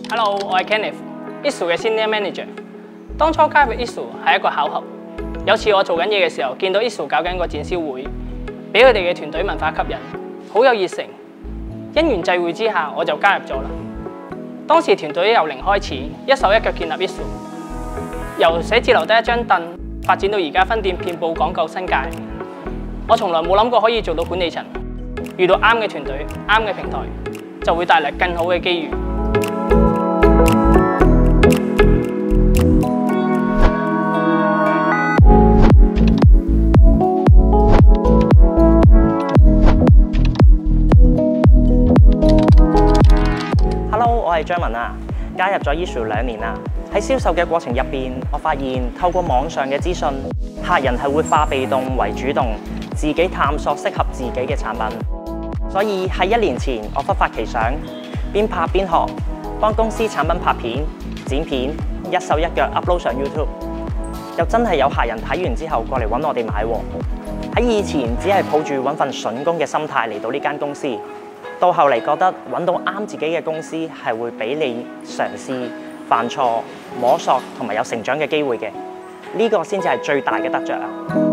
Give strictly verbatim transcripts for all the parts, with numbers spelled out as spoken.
Hello， 我係 Kenneth，Issue 嘅 Senior Manager。當初加入 Issue 係一個巧合。有次我做緊嘢嘅時候，見到 Issue 搞緊個展銷會，俾佢哋嘅團隊文化吸引，好有熱誠。因緣際會之下，我就加入咗啦。當時團隊由零開始，一手一腳建立 Issue， 由寫字樓得一張凳，發展到而家分店遍佈港九新界。我從來冇諗過可以做到管理層。遇到啱嘅團隊、啱嘅平台，就會帶嚟更好嘅機遇。 Hello， 我係張文啊，加入咗 Issue 兩年啦。喺銷售嘅過程入邊，我發現透過網上嘅資訊，客人係會化被動為主動，自己探索適合自己嘅產品。所以喺一年前，我忽發奇想，邊拍邊學，幫公司產品拍片、剪片，一手一腳 upload 上 YouTube， 又真係有客人睇完之後過嚟揾我哋買喎。喺以前只係抱住揾份筍工嘅心態嚟到呢間公司，到後嚟覺得揾到啱自己嘅公司係會俾你嘗試、犯錯、摸索同埋有成長嘅機會嘅，呢個先至係最大嘅得着啊！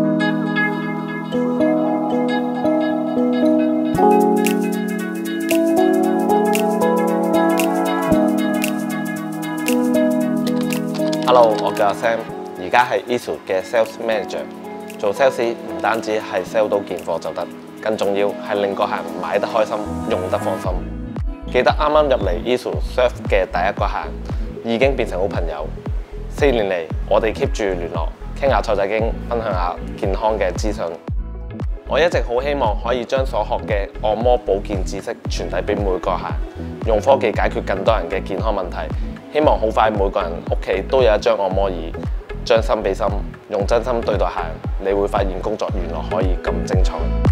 Hello， 我叫阿 Sam， 而家係 Issue 嘅 Sales Manager。做 sales 唔單止係 sell 到件貨就得，更重要係令個客人買得開心、用得放心。記得啱啱入嚟 Issue serve 嘅第一個客人，已經變成好朋友。四年嚟，我哋 keep 住聯絡，傾下菜仔經，分享下健康嘅資訊。我一直好希望可以將所學嘅按摩保健知識傳遞俾每個客人，用科技解決更多人嘅健康問題。希望好快每個人屋企都有一張按摩椅，將心比心，用真心對待客人，你會發現工作原來可以咁精彩。